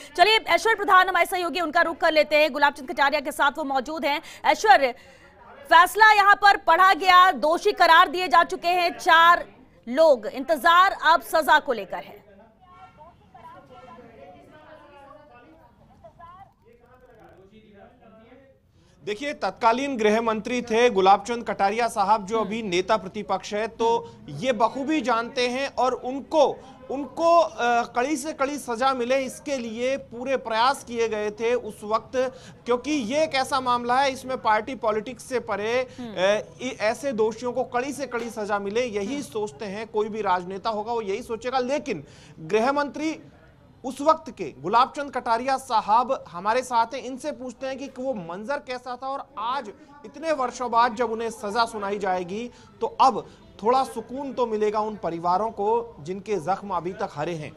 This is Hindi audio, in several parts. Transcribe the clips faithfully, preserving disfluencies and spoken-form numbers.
चलिए ऐश्वर्य प्रधान हमारे सहयोगी, उनका रुख कर लेते हैं। गुलाब चंद कटारिया के साथ वो मौजूद हैं। ऐश्वर्य, फैसला यहां पर पढ़ा गया, दोषी करार दिए जा चुके हैं चार लोग, इंतजार अब सजा को लेकर है। देखिए, तत्कालीन गृह मंत्री थे गुलाब चंद कटारिया साहब, जो अभी नेता प्रतिपक्ष है, तो ये बखूबी जानते हैं और उनको उनको कड़ी से कड़ी सजा मिले इसके लिए पूरे प्रयास किए गए थे उस वक्त, क्योंकि ये एक ऐसा मामला है इसमें पार्टी पॉलिटिक्स से परे ऐसे दोषियों को कड़ी से कड़ी सजा मिले, यही सोचते हैं। कोई भी राजनेता होगा वो यही सोचेगा। लेकिन गृह मंत्री उस वक्त के गुलाब चंद कटारिया साहब हमारे साथ हैं, इनसे पूछते हैं कि वो मंजर कैसा था और आज इतने वर्षों बाद जब उन्हें सजा सुनाई जाएगी तो अब थोड़ा सुकून तो मिलेगा उन परिवारों को जिनके जख्म अभी तक हरे हैं।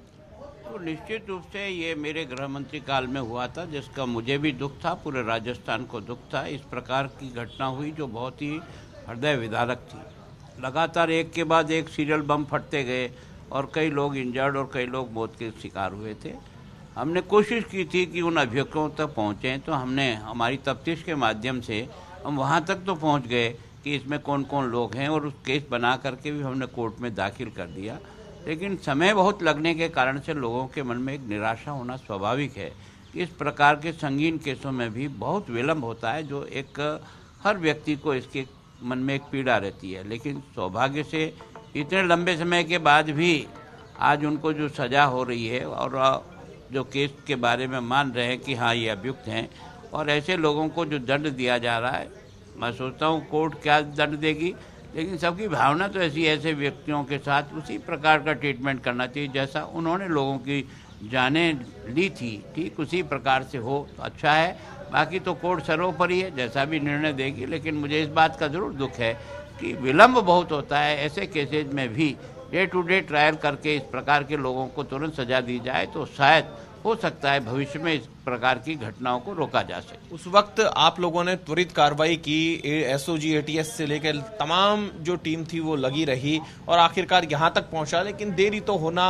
तो निश्चित रूप से ये मेरे गृह मंत्री काल में हुआ था, जिसका मुझे भी दुख था, पूरे राजस्थान को दुख था। इस प्रकार की घटना हुई जो बहुत ही हृदय विदारक थी। लगातार एक के बाद एक सीरियल बम फटते गए और कई लोग इंजर्ड और कई लोग मौत के शिकार हुए थे। हमने कोशिश की थी कि उन अभियुक्तों तक पहुँचें, तो हमने हमारी तफ्तीश के माध्यम से हम वहाँ तक तो पहुँच गए कि इसमें कौन कौन लोग हैं, और उस केस बना करके भी हमने कोर्ट में दाखिल कर दिया। लेकिन समय बहुत लगने के कारण से लोगों के मन में एक निराशा होना स्वाभाविक है कि इस प्रकार के संगीन केसों में भी बहुत विलम्ब होता है, जो एक हर व्यक्ति को इसके मन में एक पीड़ा रहती है। लेकिन सौभाग्य से इतने लंबे समय के बाद भी आज उनको जो सज़ा हो रही है और जो केस के बारे में मान रहे हैं कि हाँ ये अभियुक्त हैं, और ऐसे लोगों को जो दंड दिया जा रहा है, मैं सोचता हूँ कोर्ट क्या दंड देगी, लेकिन सबकी भावना तो ऐसी ऐसे व्यक्तियों के साथ उसी प्रकार का ट्रीटमेंट करना चाहिए जैसा उन्होंने लोगों की जानें ली थी, ठीक उसी प्रकार से हो तो अच्छा है। बाकी तो कोर्ट सर्वोपरि है, जैसा भी निर्णय देगी। लेकिन मुझे इस बात का ज़रूर दुख है कि विलम्ब बहुत होता है ऐसे केसेज में भी। डे टू डे ट्रायल करके इस प्रकार के लोगों को तुरंत सजा दी जाए तो शायद हो सकता है भविष्य में इस प्रकार की घटनाओं को रोका जा सके। उस वक्त आप लोगों ने त्वरित कार्रवाई की, एसओजी एटीएस से लेकर तमाम जो टीम थी वो लगी रही और आखिरकार यहाँ तक पहुँचा। लेकिन देरी तो होना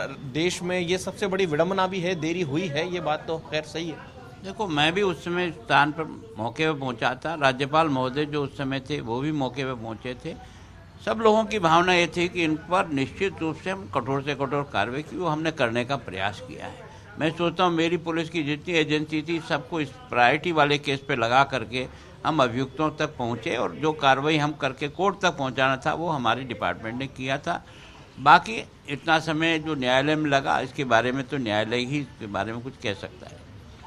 देश में ये सबसे बड़ी विडंबना भी है, देरी हुई है, ये बात तो खैर सही है। देखो, मैं भी उस समय स्थान पर मौके पर पहुंचा था, राज्यपाल महोदय जो उस समय थे वो भी मौके पर पहुंचे थे। सब लोगों की भावना ये थी कि इन पर निश्चित रूप से हम कठोर से कठोर कार्रवाई की, वो हमने करने का प्रयास किया है। मैं सोचता हूँ मेरी पुलिस की जितनी एजेंसी थी सबको इस प्रायोरिटी वाले केस पे लगा करके हम अभियुक्तों तक पहुँचे, और जो कार्रवाई हम करके कोर्ट तक पहुँचाना था वो हमारे डिपार्टमेंट ने किया था। बाकी इतना समय जो न्यायालय में लगा इसके बारे में तो न्यायालय ही इसके बारे में कुछ कह सकता है।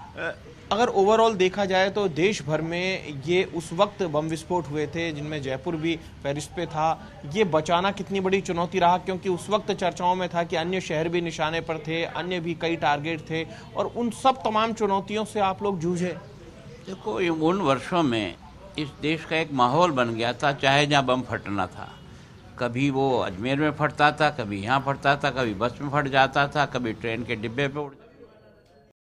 अगर ओवरऑल देखा जाए तो देश भर में ये उस वक्त बम विस्फोट हुए थे जिनमें जयपुर भी फहरिस्त पे था, ये बचाना कितनी बड़ी चुनौती रहा, क्योंकि उस वक्त चर्चाओं में था कि अन्य शहर भी निशाने पर थे, अन्य भी कई टारगेट थे, और उन सब तमाम चुनौतियों से आप लोग जूझे। देखो, उन वर्षों में इस देश का एक माहौल बन गया था, चाहे जहाँ बम फटना था, कभी वो अजमेर में फटता था, कभी यहाँ फटता था, कभी बस में फट जाता था, कभी ट्रेन के डिब्बे पे उड़